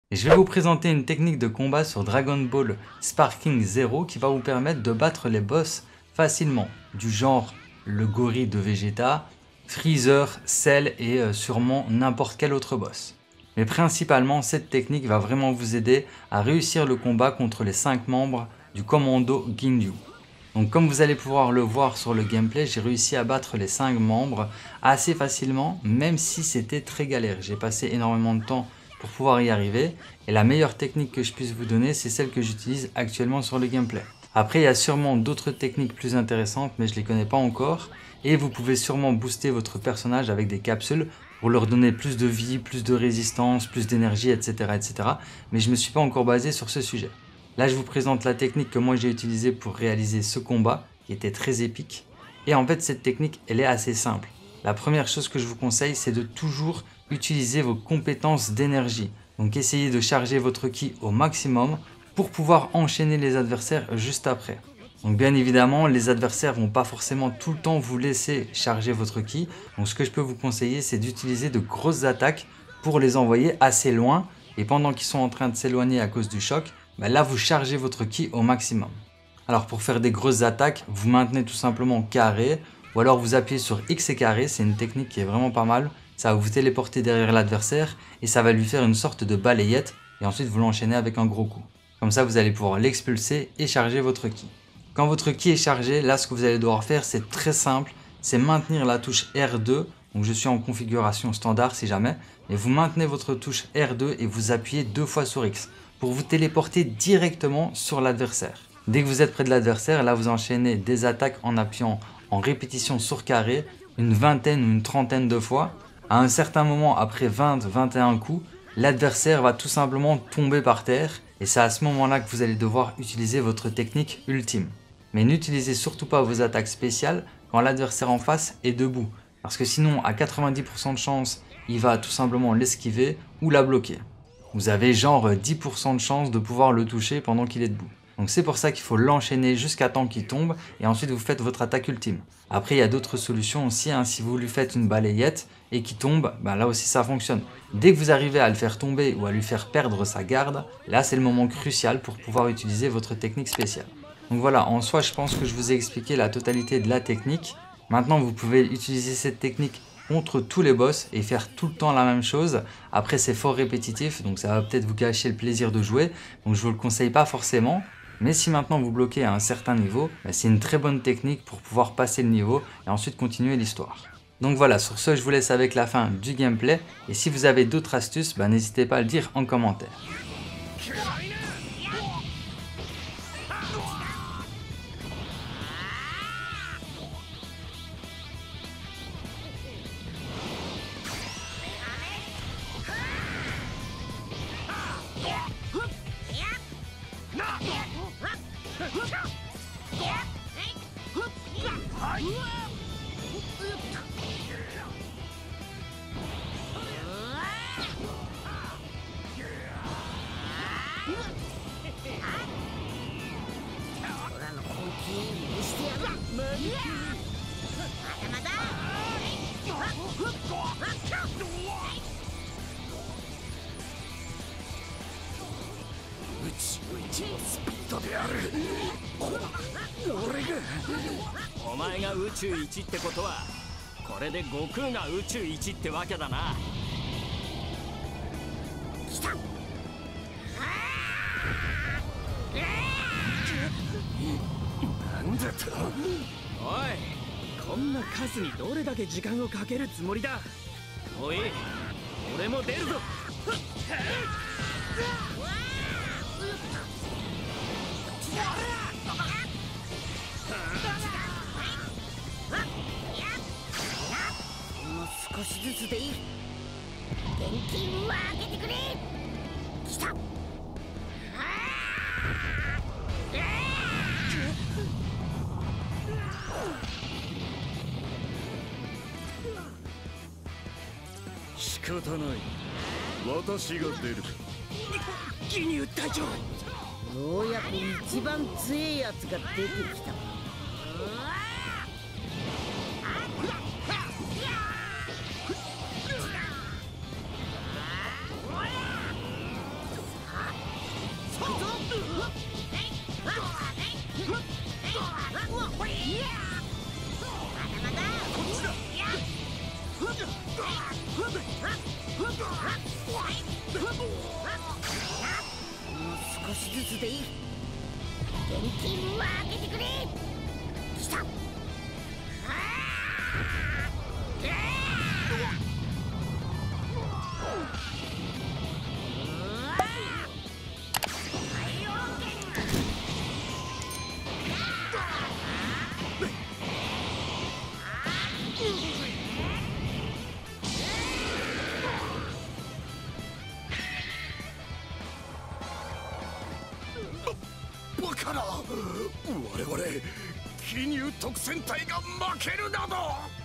Et je vais vous présenter une technique de combat sur Dragon Ball Sparking Zero qui va vous permettre de battre les boss facilement, du genre le gorille de Vegeta, Freezer, Cell et sûrement n'importe quel autre boss. Mais principalement, cette technique va vraiment vous aider à réussir le combat contre les 5 membres du commando Ginyu. Donc comme vous allez pouvoir le voir sur le gameplay, j'ai réussi à battre les 5 membres assez facilement, même si c'était très galère. J'ai passé énormément de temps pour pouvoir y arriver, et la meilleure technique que je puisse vous donner, c'est celle que j'utilise actuellement sur le gameplay. Après, il y a sûrement d'autres techniques plus intéressantes, mais je ne les connais pas encore, et vous pouvez sûrement booster votre personnage avec des capsules pour leur donner plus de vie, plus de résistance, plus d'énergie, etc., etc. Mais je ne me suis pas encore basé sur ce sujet. Là, je vous présente la technique que moi j'ai utilisée pour réaliser ce combat, qui était très épique. Et en fait, cette technique, elle est assez simple. La première chose que je vous conseille, c'est de toujours utiliser vos compétences d'énergie. Donc, essayez de charger votre ki au maximum pour pouvoir enchaîner les adversaires juste après. Donc, bien évidemment, les adversaires vont pas forcément tout le temps vous laisser charger votre ki. Donc, ce que je peux vous conseiller, c'est d'utiliser de grosses attaques pour les envoyer assez loin. Et pendant qu'ils sont en train de s'éloigner à cause du choc, là, vous chargez votre ki au maximum. Alors, pour faire des grosses attaques, vous maintenez tout simplement carré, ou alors vous appuyez sur X et carré. C'est une technique qui est vraiment pas mal. Ça va vous téléporter derrière l'adversaire et ça va lui faire une sorte de balayette. Et ensuite, vous l'enchaînez avec un gros coup. Comme ça, vous allez pouvoir l'expulser et charger votre ki. Quand votre ki est chargé, là, ce que vous allez devoir faire, c'est très simple. C'est maintenir la touche R2. Donc, je suis en configuration standard si jamais. Mais vous maintenez votre touche R2 et vous appuyez 2 fois sur X pour vous téléporter directement sur l'adversaire. Dès que vous êtes près de l'adversaire, là, vous enchaînez des attaques en appuyant en répétition sur carré une vingtaine ou une trentaine de fois. À un certain moment, après 20-21 coups, l'adversaire va tout simplement tomber par terre et c'est à ce moment-là que vous allez devoir utiliser votre technique ultime. Mais n'utilisez surtout pas vos attaques spéciales quand l'adversaire en face est debout, parce que sinon, à 90% de chance, il va tout simplement l'esquiver ou la bloquer. Vous avez genre 10% de chance de pouvoir le toucher pendant qu'il est debout. Donc c'est pour ça qu'il faut l'enchaîner jusqu'à temps qu'il tombe et ensuite vous faites votre attaque ultime. Après, il y a d'autres solutions aussi, si vous lui faites une balayette et qu'il tombe, là aussi ça fonctionne. Dès que vous arrivez à le faire tomber ou à lui faire perdre sa garde, là c'est le moment crucial pour pouvoir utiliser votre technique spéciale. Donc voilà, en soi je pense que je vous ai expliqué la totalité de la technique. Maintenant vous pouvez utiliser cette technique contre tous les boss et faire tout le temps la même chose. Après c'est fort répétitif, donc ça va peut-être vous gâcher le plaisir de jouer, donc je vous le conseille pas forcément. Mais si maintenant vous bloquez à un certain niveau, c'est une très bonne technique pour pouvoir passer le niveau et ensuite continuer l'histoire. Donc voilà, sur ce je vous laisse avec la fin du gameplay et si vous avez d'autres astuces, n'hésitez pas à le dire en commentaire. お前が宇宙一ってことはこれで悟空が宇宙一ってわけだな。来た。なんだと。おい、こんな数にどれだけ時間をかけるつもりだ。おい、俺も出るぞ。 少しずつでいい。電気を開けてくれ。来た。 仕方ない。私が出る。ギニュー隊長。 ようやく一番強いやつが出てきた。 少しずつでいい。元気分は開けてくれ。来た。 バカな。我々騎入特戦隊が負けるなど。